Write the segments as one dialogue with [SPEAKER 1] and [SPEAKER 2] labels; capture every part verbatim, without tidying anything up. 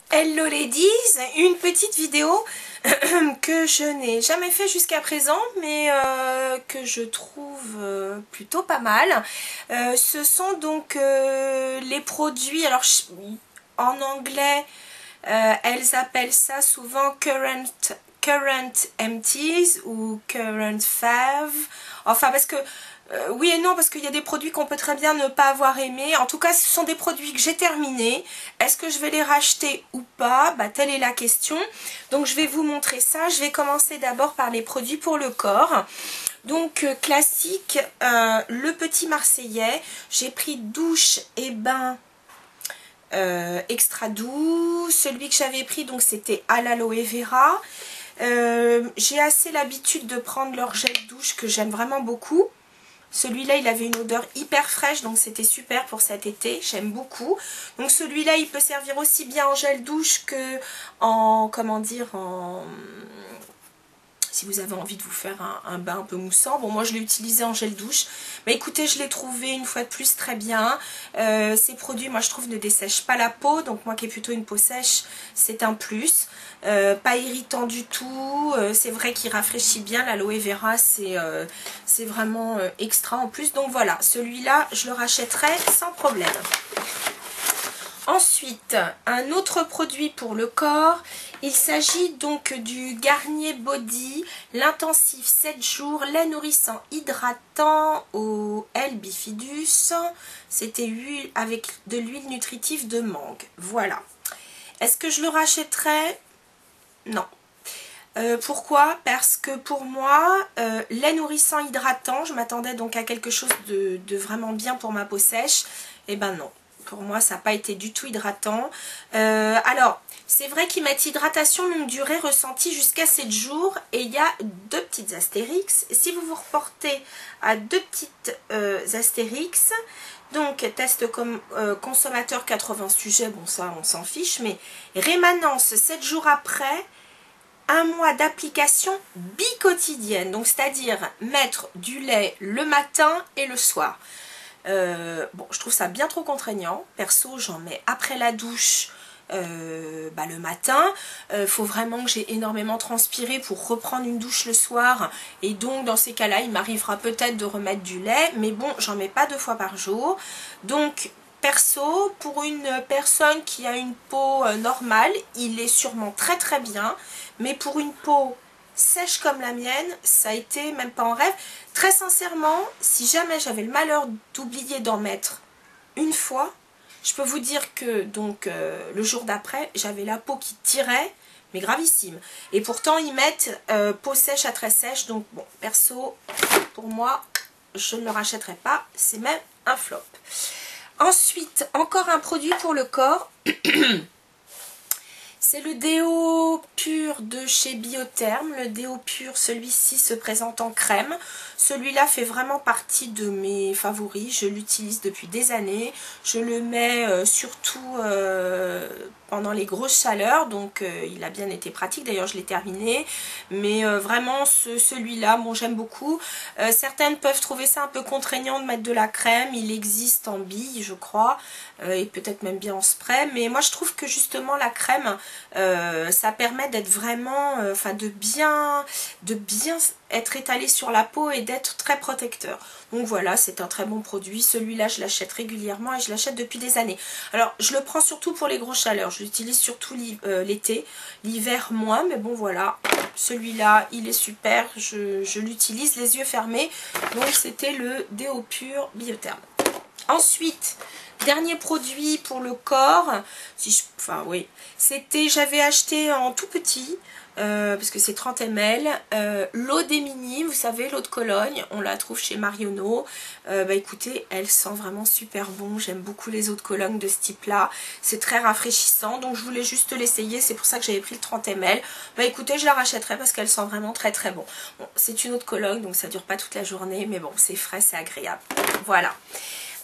[SPEAKER 1] Hello ladies, une petite vidéo que je n'ai jamais fait jusqu'à présent mais euh, que je trouve euh, plutôt pas mal. Euh, ce sont donc euh, les produits, alors en anglais euh, elles appellent ça souvent current, current empties ou current fave, enfin parce que Euh, oui et non, parce qu'il y a des produits qu'on peut très bien ne pas avoir aimé. En tout cas, ce sont des produits que j'ai terminés. Est-ce que je vais les racheter ou pas? Bah, telle est la question. Donc, je vais vous montrer ça. Je vais commencer d'abord par les produits pour le corps. Donc, euh, classique, euh, le petit Marseillais. J'ai pris douche et bain euh, extra doux. Celui que j'avais pris, donc, c'était à l'aloe vera. Euh, j'ai assez l'habitude de prendre leur gel douche que j'aime vraiment beaucoup. Celui-là, il avait une odeur hyper fraîche, donc c'était super pour cet été. J'aime beaucoup. Donc celui-là, il peut servir aussi bien en gel douche que en, comment dire, en... si vous avez envie de vous faire un, un bain un peu moussant. Bon, moi, je l'ai utilisé en gel douche. Mais écoutez, je l'ai trouvé une fois de plus très bien. Euh, ces produits, moi, je trouve, ne dessèchent pas la peau. Donc moi qui ai plutôt une peau sèche, c'est un plus. Euh, pas irritant du tout, euh, c'est vrai qu'il rafraîchit bien, l'aloe vera c'est euh, c'est vraiment euh, extra en plus, donc voilà, celui-là je le rachèterai sans problème. Ensuite, un autre produit pour le corps, il s'agit donc du Garnier Body, l'intensif sept jours, lait nourrissant hydratant au L-Bifidus, c'était huile avec de l'huile nutritive de mangue, voilà. Est-ce que je le rachèterai ? Non. Euh, pourquoi? Parce que pour moi, euh, lait nourrissant hydratant, je m'attendais donc à quelque chose de, de vraiment bien pour ma peau sèche. Et ben non, pour moi ça n'a pas été du tout hydratant. Euh, alors, c'est vrai qu'ils mettent hydratation longue durée ressentie jusqu'à sept jours. Et il y a deux petites astérix. Si vous vous reportez à deux petites euh, astérix, donc test comme euh, consommateur quatre-vingts sujets, bon ça on s'en fiche, mais rémanence sept jours après, un mois d'application bi-quotidienne, donc c'est-à-dire mettre du lait le matin et le soir. Euh, bon, je trouve ça bien trop contraignant. Perso, j'en mets après la douche euh, bah, le matin. Il euh, faut vraiment que j'ai énormément transpiré pour reprendre une douche le soir. Et donc, dans ces cas-là, il m'arrivera peut-être de remettre du lait. Mais bon, j'en mets pas deux fois par jour. Donc, perso, pour une personne qui a une peau euh, normale, il est sûrement très très bien. Mais pour une peau sèche comme la mienne, ça a été même pas en rêve. Très sincèrement, si jamais j'avais le malheur d'oublier d'en mettre une fois, je peux vous dire que donc euh, le jour d'après, j'avais la peau qui tirait, mais gravissime. Et pourtant, ils mettent euh, peau sèche à très sèche. Donc bon, perso, pour moi, je ne le rachèterai pas. C'est même un flop. Ensuite, encore un produit pour le corps. C'est le déo pur de chez Biotherm. Le déo pur, celui-ci se présente en crème. Celui-là fait vraiment partie de mes favoris. Je l'utilise depuis des années. Je le mets euh, surtout euh, pendant les grosses chaleurs. Donc euh, il a bien été pratique. D'ailleurs je l'ai terminé. Mais euh, vraiment ce, celui-là, bon j'aime beaucoup. Euh, certaines peuvent trouver ça un peu contraignant de mettre de la crème. Il existe en bille je crois. Euh, et peut-être même bien en spray. Mais moi je trouve que justement la crème... Euh, ça permet d'être vraiment, enfin euh, de bien, de bien être étalé sur la peau et d'être très protecteur. Donc voilà, c'est un très bon produit. Celui-là, je l'achète régulièrement et je l'achète depuis des années. Alors, je le prends surtout pour les grosses chaleurs. Je l'utilise surtout l'été, l'hiver moins, mais bon voilà. Celui-là, il est super. Je, je l'utilise les yeux fermés. Donc c'était le déo pur Biotherm. Ensuite, dernier produit pour le corps, si je, enfin oui, c'était, j'avais acheté en tout petit, euh, parce que c'est trente millilitres, euh, l'eau des mini, vous savez, l'eau de Cologne, on la trouve chez Marionneau. Euh, bah écoutez, elle sent vraiment super bon, j'aime beaucoup les eaux de Cologne de ce type-là, c'est très rafraîchissant, donc je voulais juste l'essayer, c'est pour ça que j'avais pris le trente millilitres. Bah écoutez, je la rachèterai parce qu'elle sent vraiment très très bon. Bon, c'est une eau de Cologne, donc ça dure pas toute la journée, mais bon, c'est frais, c'est agréable. Voilà.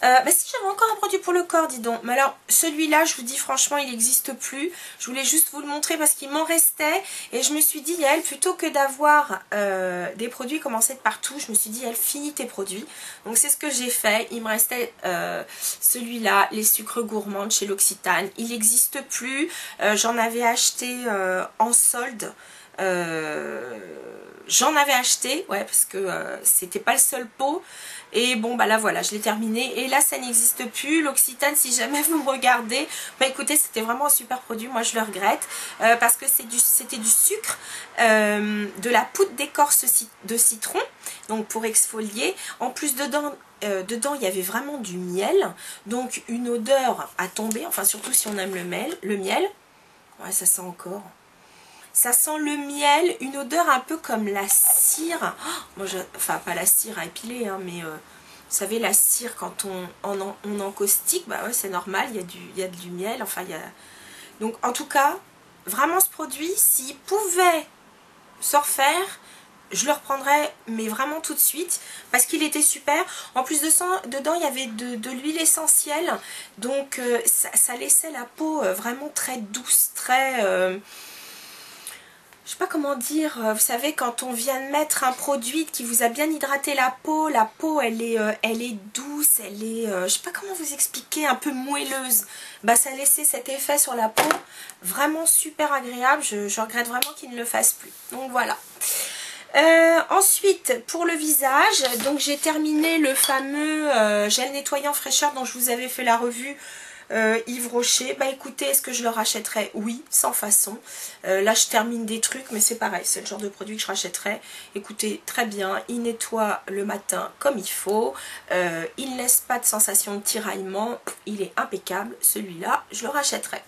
[SPEAKER 1] Euh, bah si, j'avais encore un produit pour le corps, dis donc. Mais alors, celui-là, je vous dis franchement, il n'existe plus. Je voulais juste vous le montrer parce qu'il m'en restait. Et je me suis dit, Yael, plutôt que d'avoir euh, des produits commencés de partout, je me suis dit, Yael, finis tes produits. Donc c'est ce que j'ai fait. Il me restait euh, celui-là, les sucres gourmands chez l'Occitane. Il n'existe plus. Euh, J'en avais acheté euh, en solde. Euh, J'en avais acheté, ouais, parce que euh, c'était pas le seul pot. Et bon, bah là, voilà, je l'ai terminé. Et là, ça n'existe plus. L'Occitane, si jamais vous me regardez, bah écoutez, c'était vraiment un super produit. Moi, je le regrette. Euh, parce que c'était du, du sucre, euh, de la poudre d'écorce de citron, donc pour exfolier. En plus, dedans, euh, dedans, il y avait vraiment du miel. Donc, une odeur à tomber. Enfin, surtout si on aime le miel. Le miel. Ouais, ça sent encore. Ça sent le miel, une odeur un peu comme la cire. Oh, moi je, enfin, pas la cire à épiler, hein, mais euh, vous savez, la cire, quand on, on, on encaustique, bah ouais, c'est normal, il y a du, il y a du miel. Enfin, il y a... Donc, en tout cas, vraiment ce produit, s'il pouvait se refaire, je le reprendrais, mais vraiment tout de suite, parce qu'il était super. En plus de ça, dedans, il y avait de, de l'huile essentielle, donc euh, ça, ça laissait la peau euh, vraiment très douce, très... Euh, je sais pas comment dire, vous savez, quand on vient de mettre un produit qui vous a bien hydraté la peau, la peau elle est, euh, elle est douce, elle est, euh, je sais pas comment vous expliquer, un peu moelleuse. Bah ça a laissé cet effet sur la peau, vraiment super agréable, je, je regrette vraiment qu'il ne le fasse plus. Donc voilà. Euh, ensuite, pour le visage, donc j'ai terminé le fameux euh, gel nettoyant fraîcheur dont je vous avais fait la revue. Euh, Yves Rocher, bah écoutez, est-ce que je le rachèterais? Oui, sans façon. Euh, là, je termine des trucs, mais c'est pareil, c'est le genre de produit que je rachèterais. Écoutez, très bien, il nettoie le matin comme il faut. Euh, il ne laisse pas de sensation de tiraillement. Il est impeccable. Celui-là, je le rachèterais.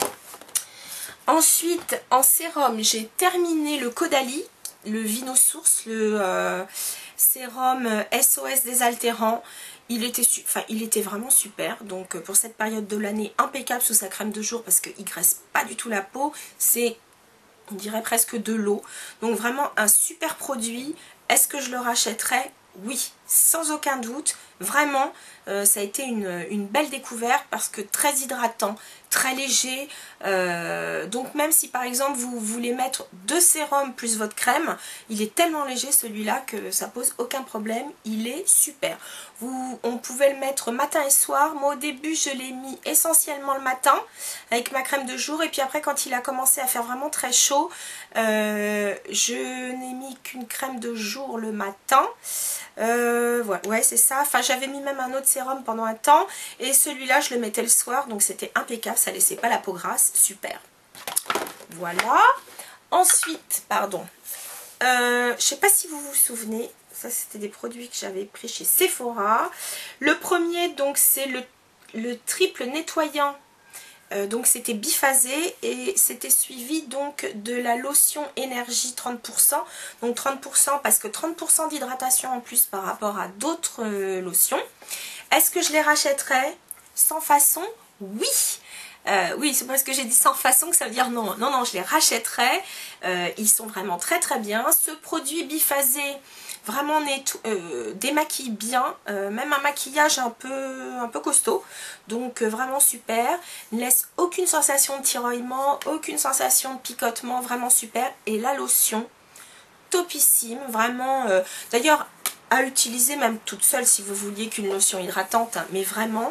[SPEAKER 1] Ensuite, en sérum, j'ai terminé le Caudalie, le Vinosource, le euh, sérum S O S désaltérant. Il était, enfin, il était vraiment super, donc pour cette période de l'année, impeccable sous sa crème de jour parce qu'il ne graisse pas du tout la peau, c'est, on dirait presque de l'eau, donc vraiment un super produit. Est-ce que je le rachèterais? Oui, sans aucun doute, vraiment, euh, ça a été une, une belle découverte parce que très hydratant, très léger, euh, donc même si par exemple vous voulez mettre deux sérums plus votre crème, il est tellement léger celui-là que ça pose aucun problème, il est super. Vous, on pouvait le mettre matin et soir, moi au début je l'ai mis essentiellement le matin avec ma crème de jour et puis après quand il a commencé à faire vraiment très chaud, euh, je n'ai mis qu'une crème de jour le matin. Euh, ouais, ouais c'est ça, enfin j'avais mis même un autre sérum pendant un temps et celui-là je le mettais le soir donc c'était impeccable, ça laissait pas la peau grasse, super. Voilà. Ensuite, pardon, euh, je sais pas si vous vous souvenez, ça c'était des produits que j'avais pris chez Sephora. Le premier donc c'est le, le triple nettoyant. Euh, donc c'était biphasé et c'était suivi donc de la lotion énergie trente pour cent. Donc trente pour cent parce que trente pour cent d'hydratation en plus par rapport à d'autres euh, lotions. Est-ce que je les rachèterais? Sans façon? Oui. Euh, oui, c'est parce que j'ai dit sans façon que ça veut dire non. Non, non, je les rachèterais. Euh, ils sont vraiment très très bien. Ce produit biphasé vraiment euh, démaquille bien, euh, même un maquillage un peu, un peu costaud, donc euh, vraiment super, ne laisse aucune sensation de tiraillement, aucune sensation de picotement, vraiment super, et la lotion, topissime, vraiment, euh, d'ailleurs à utiliser même toute seule si vous vouliez qu'une lotion hydratante, hein, mais vraiment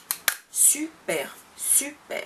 [SPEAKER 1] super, super.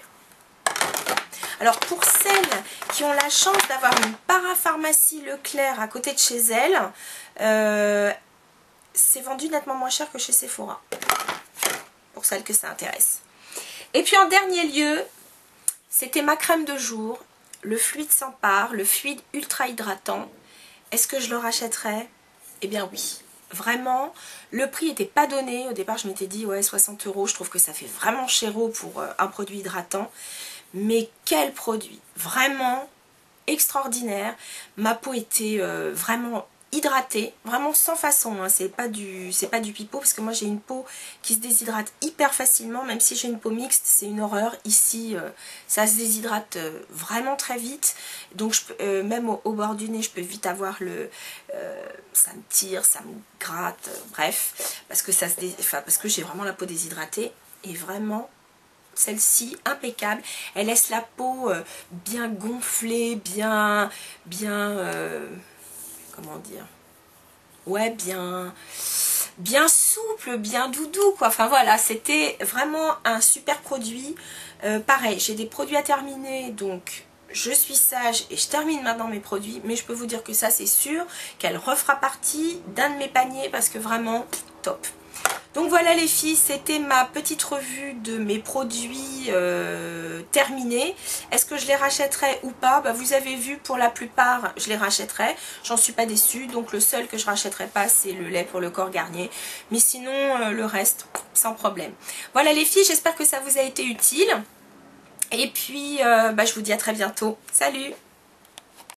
[SPEAKER 1] Alors pour celles qui ont la chance d'avoir une parapharmacie Leclerc à côté de chez elles, euh, c'est vendu nettement moins cher que chez Sephora, pour celles que ça intéresse. Et puis en dernier lieu, c'était ma crème de jour, le fluide sans part, le fluide ultra hydratant. Est-ce que je le rachèterais? Eh bien oui. Vraiment, le prix n'était pas donné. Au départ, je m'étais dit, ouais, soixante euros, je trouve que ça fait vraiment chéro pour euh, un produit hydratant. Mais quel produit! Vraiment extraordinaire. Ma peau était euh, vraiment hydraté, vraiment sans façon, hein. C'est pas du c'est pas du pipeau, parce que moi j'ai une peau qui se déshydrate hyper facilement, même si j'ai une peau mixte, c'est une horreur. Ici euh, ça se déshydrate euh, vraiment très vite, donc je peux, euh, même au, au bord du nez je peux vite avoir le euh, ça me tire, ça me gratte, euh, bref, parce que ça se dé... enfin, parce que j'ai vraiment la peau déshydratée. Et vraiment celle-ci impeccable, elle laisse la peau euh, bien gonflée, bien bien euh, comment dire, ouais, bien bien souple, bien doudou quoi. Enfin voilà, c'était vraiment un super produit. Euh, pareil, j'ai des produits à terminer, donc je suis sage et je termine maintenant mes produits, mais je peux vous dire que ça c'est sûr qu'elle refera partie d'un de mes paniers, parce que vraiment top. Donc voilà les filles, c'était ma petite revue de mes produits euh, terminés. Est-ce que je les rachèterai ou pas? Bah, vous avez vu, pour la plupart, je les rachèterai. J'en suis pas déçue. Donc le seul que je rachèterai pas, c'est le lait pour le corps Garnier. Mais sinon, euh, le reste, sans problème. Voilà les filles, j'espère que ça vous a été utile. Et puis, euh, bah, je vous dis à très bientôt. Salut!